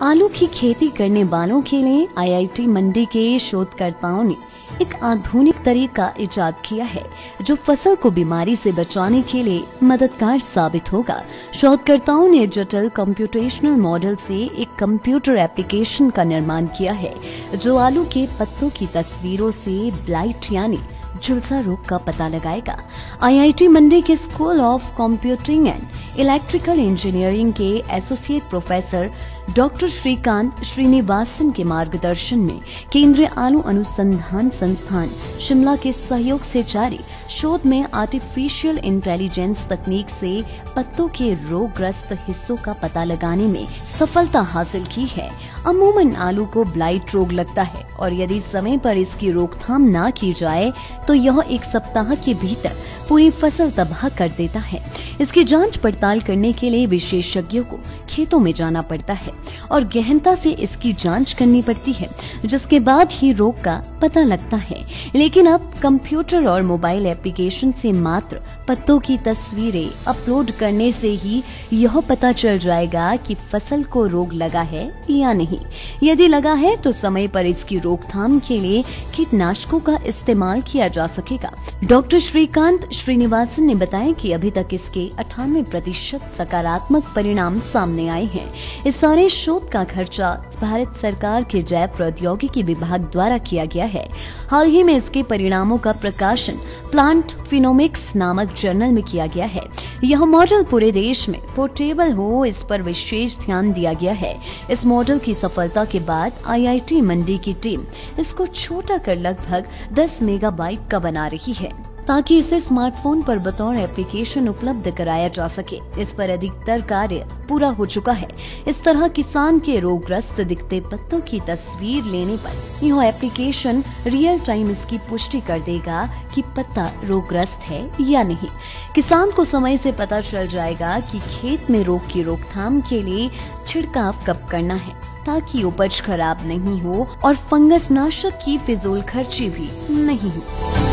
आलू की खेती करने वालों के लिए आईआईटी मंडी के शोधकर्ताओं ने एक आधुनिक तरीका इजाद किया है जो फसल को बीमारी से बचाने के लिए मददगार साबित होगा। शोधकर्ताओं ने जटिल कंप्यूटेशनल मॉडल से एक कंप्यूटर एप्लीकेशन का निर्माण किया है जो आलू के पत्तों की तस्वीरों से ब्लाइट यानी झुलसा रोग का पता लगाएगा। आईआईटी मंडी के school of computing and electrical engineering के associate professor doctor Srikanth Srinivasan के मार्गदर्शन में केंद्रीय आलू अनुसंधान संस्थान शिमला के सहयोग से जारी शोध में आर्टिफिशियल इंटेलिजेंस तकनीक से पत्तों के रोगग्रस्त हिस्सों का पता लगाने में सफलता हासिल की है। अमूमन आलू को ब्लाइट रोग लगता है और यदि समय पर इसकी रोकथाम न की जाए तो यह एक सप्ताह के भीतर पूरी फसल तबाह कर देता है। इसकी जांच पड़ताल करने के लिए विशेषज्ञों को खेतों में जाना पड़ता है और गहनता से इसकी जांच करनी पड़ती है, जिसके बाद ही रोग का पता लगता है। लेकिन अब कंप्यूटर और मोबाइल एप्लीकेशन से मात्र पत्तों की तस्वीरें अपलोड करने से ही यह पता चल जाएगा कि फसल को रोग लगा है या नहीं। यदि लगा है तो समय पर इसकी रोकथाम के लिए कीटनाशकों का इस्तेमाल किया जा सकेगा। डॉक्टर श्रीकांत श्रीनिवासन ने बताया कि अभी तक इसके 98% सकारात्मक परिणाम सामने आए हैं। इस सारे शोध का खर्चा भारत सरकार के जैव प्रौद्योगिकी विभाग द्वारा किया गया है। हाल ही में इसके परिणामों का प्रकाशन प्लांट फिनोमिक्स नामक जर्नल में किया गया है। यह मॉडल पूरे देश में पोर्टेबल हो, इस पर विशेष ध्यान दिया गया है। इस मॉडल की सफलता के बाद आईआईटी मंडी की टीम इसको छोटा कर लगभग 10 मेगाबाइट का बना रही है ताकि इसे स्मार्टफोन पर बतौर एप्लीकेशन उपलब्ध कराया जा सके। इस पर अधिकतर कार्य पूरा हो चुका है। इस तरह किसान के रोगग्रस्त दिखते पत्तों की तस्वीर लेने पर यह एप्लीकेशन रियल टाइम इसकी पुष्टि कर देगा कि पत्ता रोगग्रस्त है या नहीं। किसान को समय से पता चल जाएगा कि खेत में रोग की रोकथाम के लिए छिड़काव कब करना है ताकि उपज खराब नहीं हो और फंगस नाशक की फिजूल खर्ची भी नहीं हो।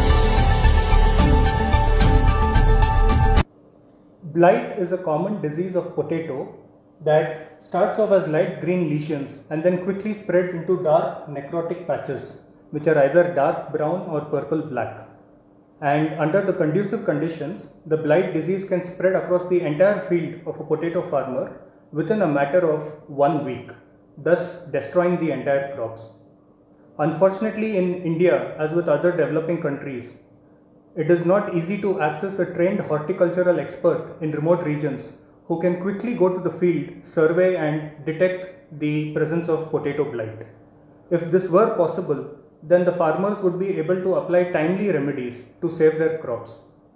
Blight is a common disease of potato that starts off as light green lesions and then quickly spreads into dark necrotic patches which are either dark brown or purple black. And under the conducive conditions, the blight disease can spread across the entire field of a potato farmer within a matter of 1 week, thus destroying the entire crops. Unfortunately, in India, as with other developing countries, it is not easy to access a trained horticultural expert in remote regions who can quickly go to the field, survey and detect the presence of potato blight. If this were possible, then the farmers would be able to apply timely remedies to save their crops.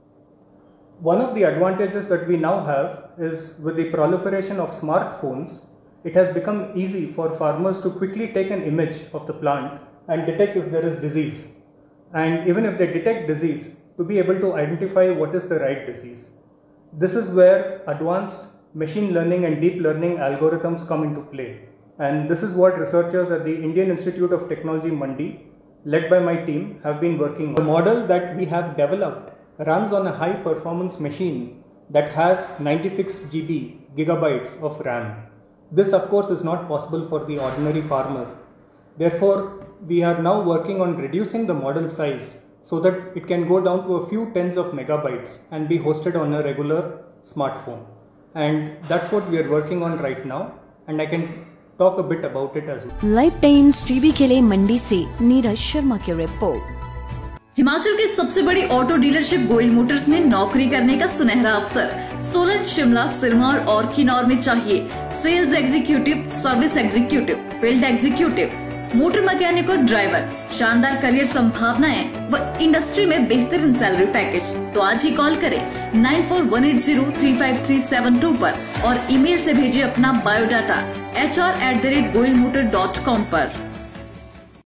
One of the advantages that we now have is with the proliferation of smartphones, it has become easy for farmers to quickly take an image of the plant and detect if there is disease. And even if they detect disease, to be able to identify what is the right disease. This is where advanced machine learning and deep learning algorithms come into play. And this is what researchers at the Indian Institute of Technology Mandi, led by my team, have been working on. The model that we have developed runs on a high performance machine that has 96 gigabytes of RAM. This of course is not possible for the ordinary farmer. Therefore, we are now working on reducing the model size so that it can go down to a few tens of megabytes and be hosted on a regular smartphone. And that's what we are working on right now, and I can talk a bit about it as well. Live Times TV के लिए मंडी से नीरज शर्मा की report. Himachal की सबसे बड़ी auto dealership Goyal Motors में नौकरी करने का सुनहरा अवसर सोलन, शिमला, सिरमौर और किन्नौर में चाहिए sales executive, service executive, field executive, motor mechanic और ड्राइवर। शानदार करियर संभावनाएं व इंडस्ट्री में बेहतरीन सैलरी पैकेज। तो आज ही कॉल करें 9418035372 पर और ईमेल से भेजिए अपना बायोडाटा hr@goilmotor.com पर।